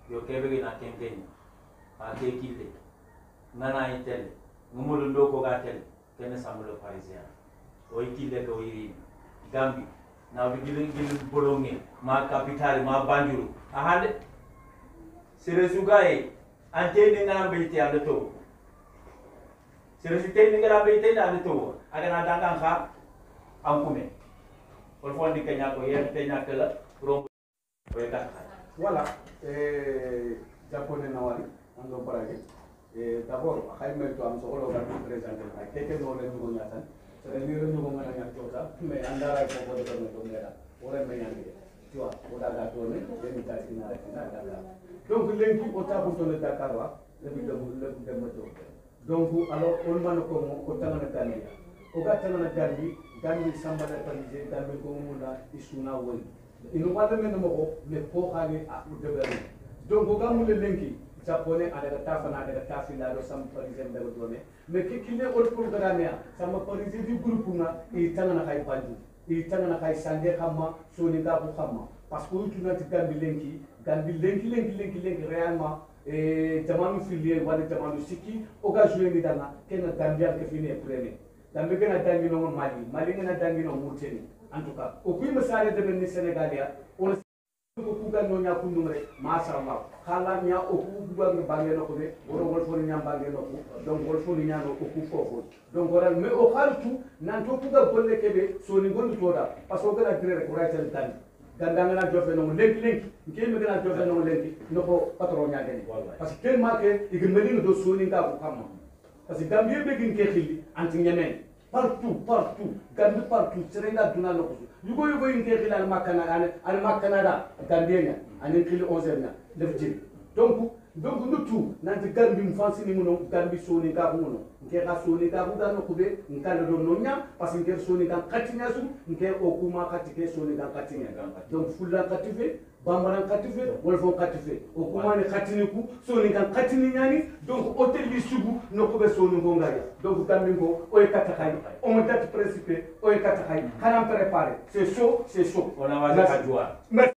yo kebe na kenteni a ke kite nana itel ngumulu ndoko ga tel kene samulo parisien o ikile ko yiri gambi na bi gilin bolonge ma capital ma banjulu a hande sere sugaye antene ngana beyti ande to sere sitene ngana beyti ande to aga na dangan kha ankume on fondi kenya ko yerte nyakala rom voilà japonais nawari ando parage d'abord xayme to am solo ga présenter ay keke no le ñu ñatan c'est ni re ñu ko ngana ñat tota mais andara ko ko do to ngera wala me ñandi tu vois o daga to ne den ta ci na rek na daga donc lenki o ta bu to le Dakar wa le bi dem ma to donc alors on man ko mo ko tangana gandi o ga tangana gandi sambala parije gandi ko mo na isuna woni ino wala men mo le ko xani a de bari donc ga mu le lenki japonais ada tafana ada tafila do sam parisien be do ne mais ki kile ol programme ya sama parisien du groupe na e tangana kay bandu e tangana kay sande xamma soni ga bu xamma parce que tu nati gambi lenki réellement jamanu filier wala jamanu siki o ga jouer ni dana ken gambia ke fini premier dambe gena dangi no mali gena dangi no murteni en tout cas o kuy masale de ben sénégalia on ko kuga no nya ku numre ma sha Allah khala nya o ku kuga no bange no ko be woro wol fo nya bange no ko donc wol fo nya no o ku fofo donc wala me o khaltu nan to kuga golle kebe so ni gondu toda parce que gana dire ko raytel tan gandanga na jofe no lenki nke me gana jofe no lenki no ko patron nya gene parce que ken marque ig meli do so ni ka ko xam parce que gambie be gin ke xili anti ñemen partout gambi partout serenga duna no ko yugo inte xila al makana da gambia anen xili 11 na def jiri donc ndutu nanti gambi mfansi ni muno gambi soni ka muno nke ka soni ka buga no kube nkala do nonya parce que nke soni ka katinya su nke okuma katike soni ka katinya donc fulla katife bambara katife wolfon katife okuma ni katini ku soni ka katini nyani donc hotel li sugu no kube soni ko ngaya donc gambi ko o e katakai o mo date principe o e katakai kanam préparer c'est chaud on a va joie